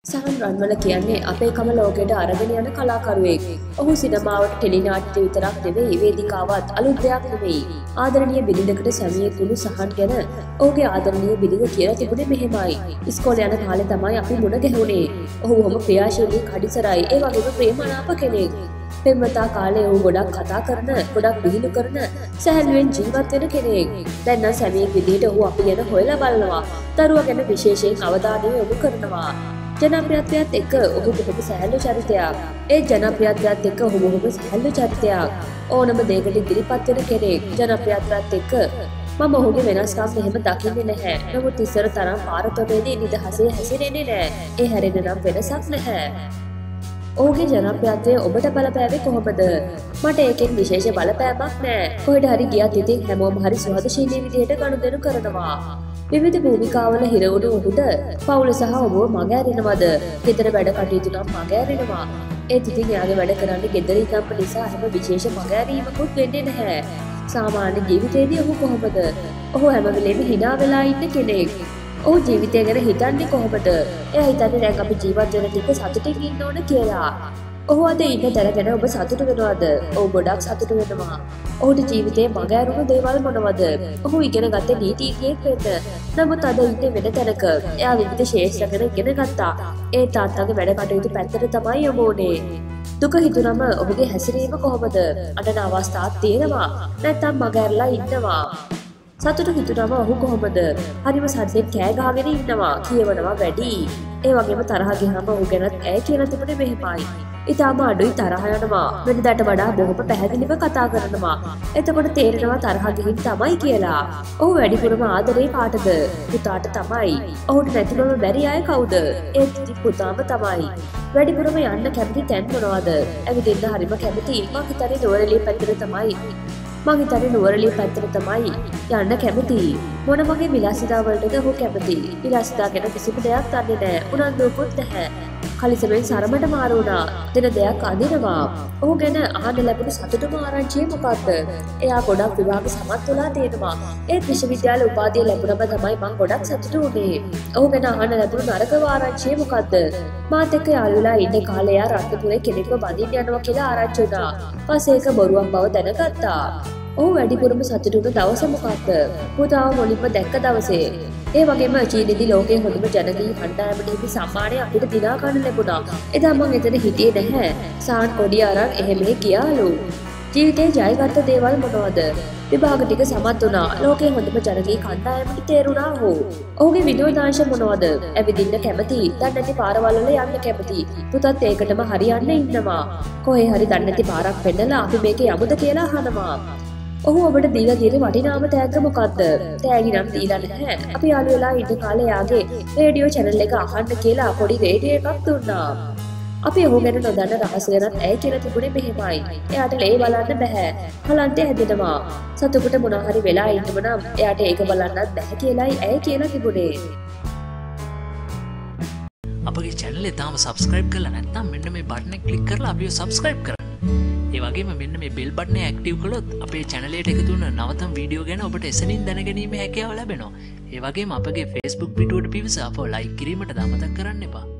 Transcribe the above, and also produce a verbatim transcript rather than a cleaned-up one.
සහන් රන්වල කියන්නේ අපේ කම ලෝකයට අරගෙන යන කලාකරුවෙක්. ඔහු සිනමාවට ටෙලිනාට්‍ය විතරක් නෙවෙයි වේදිකාවත් අලුත් දෙයක් නෙවෙයි. ආදරණීය බිරිඳකට සැමියෙකුණු සහන් ගැන ඔහුගේ ආදරණීය බිරිඳ කියලා තිබුණේ මෙහෙමයි. ඉස්කෝලේ යන කාලේ තමයි අපි මුණ ගැහුනේ. ඔහු බොහොම ක්‍රියාශීලී කඩිසරයි ඒ වගේම ප්‍රේමනාප කෙනෙක්. පෙම්වතා කාලේ ඔහු ගොඩක් කතා කරන, ගොඩක් විහිළු කරන, සැහැල්ලුවෙන් ජීවත් වෙන කෙනෙක්. දැන් නම් සැමියෙක් විදිහට ඔහු අපි ගැන හොයලා බලනවා. දරුවා ගැන විශේෂයෙන් අවධානය යොමු කරනවා. ජනප්‍රියත්වයත් එක්ක ඔහු බොහොම සැහැල්ලු චරිතයක්. ඒ ජනප්‍රියත්වයත් එක්ක ඔහු බොහොම සැහැල්ලු චරිතයක්. ඕනම දෙයකට ඉදිරිපත් වෙන කෙනෙක්. ජනප්‍රියත්වයත් එක්ක මම ඔහුගේ වෙනස්කම් මෙහෙම දකින්නේ නැහැ. නමුත් ඉස්සර තරම් පාරතොටේදී නිදහසේ හැසිරෙන්නේ නැහැ. ඒ හැරෙන නම් වෙනසක් නැහැ. ඔහුගේ ජනප්‍රියත්වය ඔබට බලපෑවේ කොහොමද? මට ඒකෙන් විශේෂ බලපෑමක් නැහැ. කොහෙට හරි ගියත් ඉතින් හැමෝම හරි සුහදශීලී විදිහට ගනුදෙනු කරනවා. විවිධ භූමිකාවල හිර වුණු ඔහුට පවුල සහ ඔබව මගහැරෙනවද? ගෙදර වැඩ කටයුතු නම් මගහැරෙනවා. ඒත් ඉතින් එයාගේ වැඩ කරන්නේ ගෙදර ඉඳන්ම නිසා හැම විශේෂ මගහැරීමකුත් වෙන්නේ නැහැ. සාමාන්‍ය ජීවිතේදී ඔහු කොහොමද? ඔහු හැම වෙලේම hina වෙලා ඉන්න කෙනෙක්. ඔහු ජීවිතය ගැන හිතන්නේ කොහොමද? එයා හිතන්නේ දැන් අපි ජීවත් වෙන ටික සතුටින් ඉන්න ඕන කියලා. ඔහු අද ඉන්න තැන ගැන ඔබ සතුටු වෙනවද? ඔහු ගොඩක් සතුටු වෙනවා. ඔහුට ජීවිතේ මගහැරුණු දේවල් මොනවද? ඔහු ඉගෙන ගත්තේ නීතිඥයෙක් වෙන්න. නමුත් අද ඉන්නේ වෙන තැනක. එයා විවිධ ශේෂ්ත්‍ර ගැන ඉගෙන ගත්තා. ඒ තාත්තාගේ වැඩ කටයුතු පැත්තට තමයි යොමු වුණේ. දුක හිතුනම ඔහුගේ හැසිරීම කොහොමද? අඬන අවස්ථාවක් තියෙනවා. නැත්නම් මගහැරලා ඉන්නවා. සතුට හිතුනම ඔහු කොහොමද? හරිම සද්දෙන් කෑ ගහගෙන ඉන්නවා, කියවනවා වැඩි. ඒ වගේම තරහ ගියාම ඔහු ගැනත් ඇය කියලා තිබුණේ මෙහෙමයි. ඊටාම අඩුයි තරහ යනවා. වෙනදාට වඩා බොහොම පැහැදිලිව කතා කරනවා. එතකොට තේරෙනවා තරහ ගිහින් තමයි කියලා. ඔහු වැඩිපුරම ආදරේ කාටද? පුතාට තමයි. ඔහුට නැතිවම බැරි අය කවුද? ඒත් ඉතින් පුතාම තමයි. වැඩිපුරම යන්න කැමති තැන් මොනවද? ඇවිදින්න හරිම කැමති. මං හිතන්නේ නුවරඑළිය පැත්තට තමයි. මං හිතන්නේ නුවරඑළිය පැත්තට තමයි යන්න කැමති. මොන වගේ විලාසිතා වලටද ඔහු කැමති? විලාසිතා ගැන කිසිම දෙයක් දන්නේ නැහැ. උනන්දුවකුත් නැහැ. කලිසමෙන් සරමට මාරු වුණා. දෙන දෙයක් අඳිනවා. ඔහු ගැන අහන්න ලැබුණු සතුටුම ආරංචිය මොකක්ද? එයා ගොඩක් විභාග සමත් වෙලා තියෙනවා. ඒත් විශ්වවිද්‍යාල උපාධිය ලැබුණම තමයි මං ගොඩක් සතුටු වුණේ. ඔහු ගැන අහන්න ලැබුණු නරක ආරංචිය මොකක්ද? මාත් එක්ක යාළු වෙලා ඉන්න කාලේ එයා රත්නපුරේ කෙනෙක්ව බඳින්න යනවා කියලා ආරංචි වුණා. පස්සේ ඒක බොරුවක් බව දැනගත්තා. ඔහු වැඩිපුරම සතුටු වුණ දවස මොකක්ද? පුතාව මුලින්ම දැක්ක දවසේ. ඒ වගේම චීනෙදි ලෝකයේ හොඳම ජනගී කණ්ඩායමට හිමි සම්මානය අපිට දිනා ගන්න ලැබුණා. එදා මං එතන හිටියේ නැහැ. සාන් කොඩිය අරන් එහෙ මෙහෙ ගියාලු. ජීවිතේ ජයගත්ත දේවල් මොනවද? විභාග ටික සමත් වුණා. ලෝකයේ හොඳම ජනගී කණ්ඩායමට තේරුණා ඔහු. ඔහුගේ විනෝදාංශ මොනවද? ඇවිදින්න කැමති, දන්නේ නැති පාරවල් වල යන්න කැමති. පුතත් ඒකටම හරියන්න ඉන්නවා. කොහේ හරි දන්නේ නැති පාරක් පෙන්නලා අපි මේකේ යමුද කියලා අහනවා. ඔහු ඔබට දීලා තියෙන වටිනාම තෑග්ග මොකක්ද? තෑගි නම් දීලා නැහැ. අපි යාළු වෙලා ඉන්න කාලේ යාගේ රේඩියෝ channel එක අහන්න කියලා පොඩි රේඩියෝ එකක් දුන්නා. අපි ඔහු ගැන නොදන්න රහස ගැනත් ඇය කියලා තිබුණේ මෙහෙමයි. එයාට ලේ බලන්න බෑ. කලන්තේ හැදෙනවා. සතුටුට මොනවා හරි වෙලා ඉන්නම නම් එයාට ඒක බලන්නත් බෑ කියලායි ඇය කියලා තිබුණේ. අපගේ channel එක තාම subscribe කරලා නැත්නම් මෙන්න මේ බටන් එක click කරලා අපිව subscribe කරන්න. ඒ වගේම මෙන්න මේ bell button එක active කළොත් අපේ channel එකට එකතු වෙන නවතම වීඩියෝ ගැන ඔබට එසනින් දැනගැනීමේ හැකියාව ලැබෙනවා. ඒ වගේම අපගේ Facebook පිටුවට පිවිස අපව like කිරීමට අමතක කරන්න එපා.